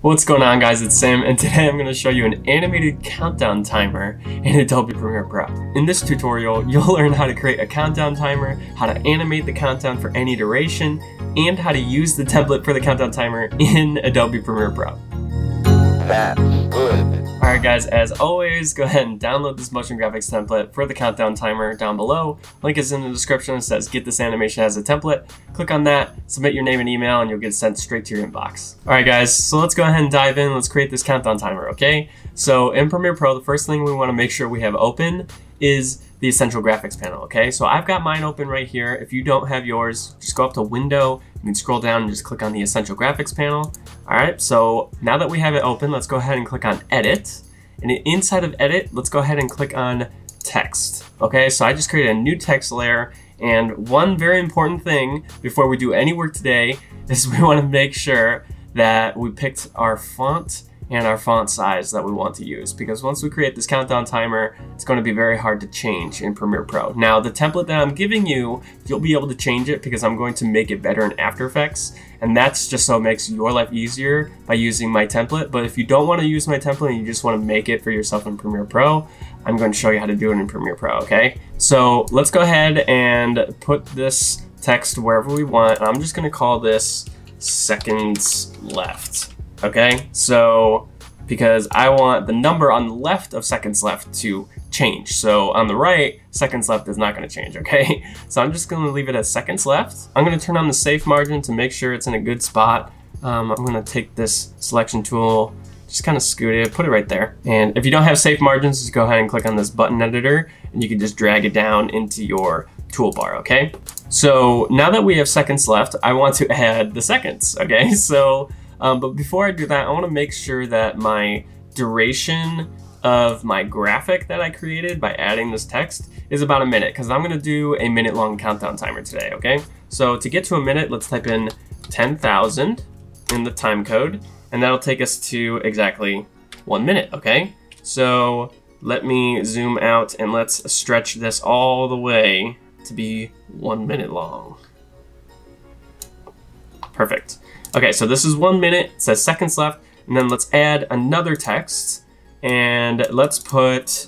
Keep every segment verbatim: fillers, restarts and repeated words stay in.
What's going on, guys? It's Sam, and today I'm going to show you an animated countdown timer in Adobe Premiere Pro. In this tutorial, you'll learn how to create a countdown timer, how to animate the countdown for any duration, and how to use the template for the countdown timer in Adobe Premiere Pro. That's good. Alright guys, as always, go ahead and download this motion graphics template for the countdown timer down below. Link is in the description. It says get this animation as a template. Click on that, submit your name and email, and you'll get sent straight to your inbox. Alright guys, so let's go ahead and dive in. Let's create this countdown timer, okay? So in Premiere Pro, the first thing we want to make sure we have open is the Essential Graphics panel, okay? So I've got mine open right here. If you don't have yours, just go up to Window, you can scroll down and just click on the Essential Graphics panel. All right, so now that we have it open, let's go ahead and click on Edit. And inside of Edit, let's go ahead and click on Text, okay? So I just created a new text layer, and one very important thing before we do any work today is we wanna make sure that we picked our font and our font size that we want to use, because once we create this countdown timer, it's going to be very hard to change in Premiere Pro. Now, the template that I'm giving you, you'll be able to change it because I'm going to make it better in After Effects, and that's just so it makes your life easier by using my template. But if you don't want to use my template and you just want to make it for yourself in Premiere Pro, I'm going to show you how to do it in Premiere Pro, okay? So let's go ahead and put this text wherever we want. I'm just going to call this seconds left. Okay, so because I want the number on the left of seconds left to change. So on the right, seconds left is not going to change, okay? So I'm just going to leave it as seconds left. I'm going to turn on the safe margin to make sure it's in a good spot. Um, I'm going to take this selection tool, just kind of scoot it, put it right there. And if you don't have safe margins, just go ahead and click on this button editor and you can just drag it down into your toolbar, okay? So now that we have seconds left, I want to add the seconds, okay? So Um, but before I do that, I want to make sure that my duration of my graphic that I created by adding this text is about a minute, because I'm going to do a minute long countdown timer today, okay? So to get to a minute, let's type in ten thousand in the time code, and that'll take us to exactly one minute, okay? So let me zoom out and let's stretch this all the way to be one minute long. Perfect. Okay, so this is one minute, it says seconds left, and then let's add another text, and let's put,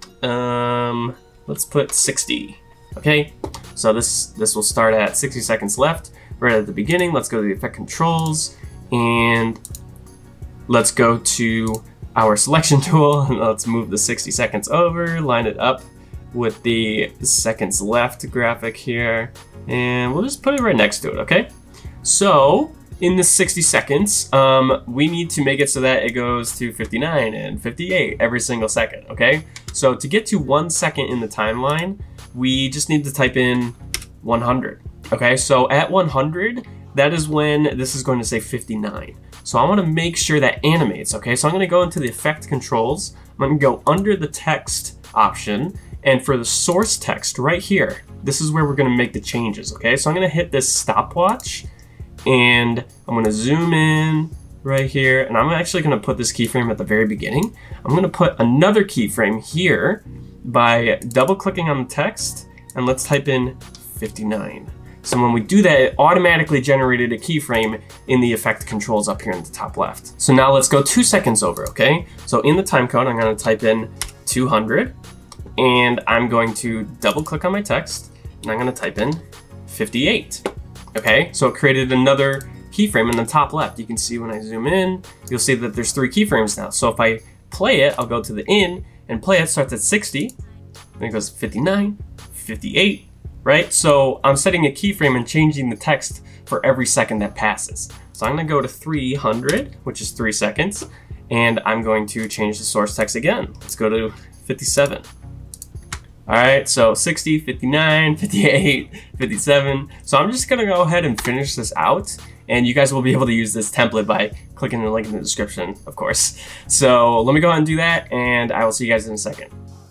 um, let's put sixty, okay? So this, this will start at sixty seconds left, right at the beginning. Let's go to the effect controls, and let's go to our selection tool, and let's move the sixty seconds over, line it up with the seconds left graphic here, and we'll just put it right next to it, okay? So, in the sixty seconds, um, we need to make it so that it goes to fifty-nine and fifty-eight every single second, okay? So to get to one second in the timeline, we just need to type in one hundred, okay? So at one hundred, that is when this is going to say fifty-nine. So I wanna make sure that animates, okay? So I'm gonna go into the effect controls, I'm gonna go under the text option, and for the source text right here, this is where we're gonna make the changes, okay? So I'm gonna hit this stopwatch, and I'm gonna zoom in right here, and I'm actually gonna put this keyframe at the very beginning. I'm gonna put another keyframe here by double clicking on the text, and let's type in fifty-nine. So when we do that, it automatically generated a keyframe in the effect controls up here in the top left. So now let's go two seconds over, okay? So in the time code, I'm gonna type in two hundred, and I'm going to double click on my text, and I'm gonna type in fifty-eight. Okay, so it created another keyframe in the top left. You can see when I zoom in, you'll see that there's three keyframes now. So if I play it, I'll go to the in and play it, starts at sixty, then it goes fifty-nine, fifty-eight, right? So I'm setting a keyframe and changing the text for every second that passes. So I'm gonna go to three hundred, which is three seconds, and I'm going to change the source text again. Let's go to fifty-seven. All right, so sixty, fifty-nine, fifty-eight, fifty-seven. So I'm just gonna go ahead and finish this out, and you guys will be able to use this template by clicking the link in the description, of course. So let me go ahead and do that, and I will see you guys in a second.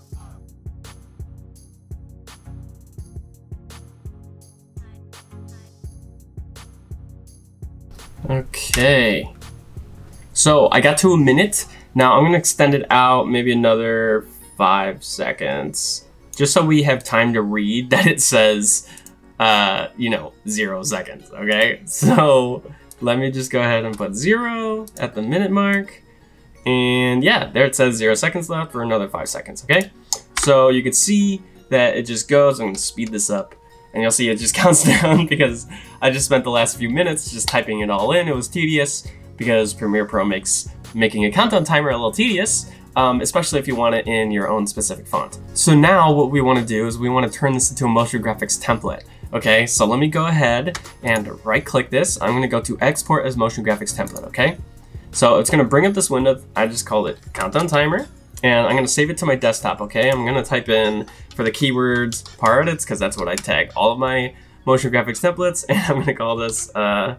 Okay, so I got to a minute. Now I'm gonna extend it out maybe another five seconds. Just so we have time to read that it says, uh, you know, zero seconds, okay? So let me just go ahead and put zero at the minute mark. And yeah, there it says zero seconds left for another five seconds, okay? So you can see that it just goes. I'm gonna speed this up and you'll see it just counts down because I just spent the last few minutes just typing it all in. It was tedious because Premiere Pro makes making a countdown timer a little tedious, um, especially if you want it in your own specific font. So now what we wanna do is we wanna turn this into a motion graphics template. Okay, so let me go ahead and right click this. I'm gonna go to export as motion graphics template, okay? So it's gonna bring up this window. I just called it countdown timer, and I'm gonna save it to my desktop, okay? I'm gonna type in for the keywords par edits, because that's what I tag all of my motion graphics templates, and I'm gonna call this uh,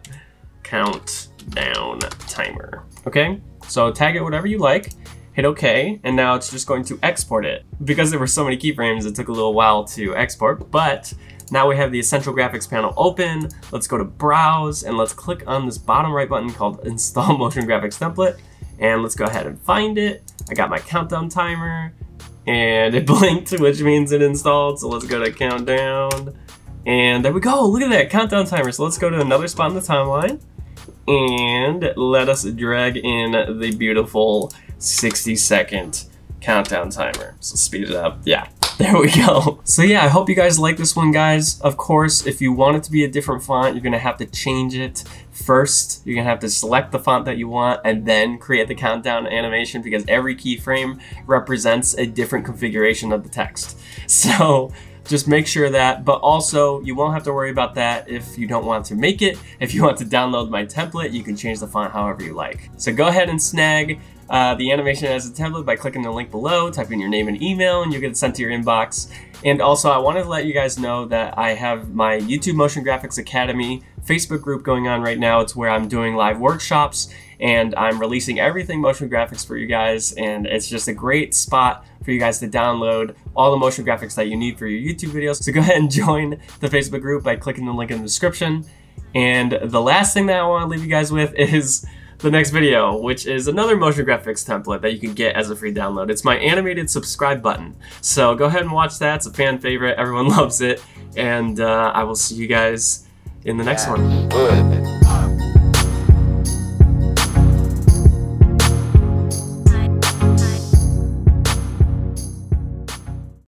countdown timer, okay? So tag it whatever you like, hit okay, and now it's just going to export it. Because there were so many keyframes, it took a little while to export, but now we have the Essential Graphics panel open. Let's go to Browse, and let's click on this bottom right button called Install Motion Graphics Template, and let's go ahead and find it. I got my countdown timer, and it blinked, which means it installed, so let's go to countdown, and there we go, look at that, countdown timer. So let's go to another spot in the timeline, and let us drag in the beautiful sixty second countdown timer. So speed it up, yeah. There we go. So yeah, I hope you guys like this one, guys. Of course, if you want it to be a different font, you're gonna have to change it first. You're gonna have to select the font that you want and then create the countdown animation, because every keyframe represents a different configuration of the text. So just make sure that, but also you won't have to worry about that if you don't want to make it. If you want to download my template, you can change the font however you like. So go ahead and snag Uh, the animation as a template by clicking the link below, type in your name and email, and you'll get it sent to your inbox. And also, I wanted to let you guys know that I have my YouTube Motion Graphics Academy Facebook group going on right now. It's where I'm doing live workshops, and I'm releasing everything motion graphics for you guys, and it's just a great spot for you guys to download all the motion graphics that you need for your YouTube videos. So go ahead and join the Facebook group by clicking the link in the description. And the last thing that I want to leave you guys with is the next video, which is another motion graphics template that you can get as a free download. It's my animated subscribe button. So go ahead and watch that. It's a fan favorite. Everyone loves it. And uh, I will see you guys in the next one. Good.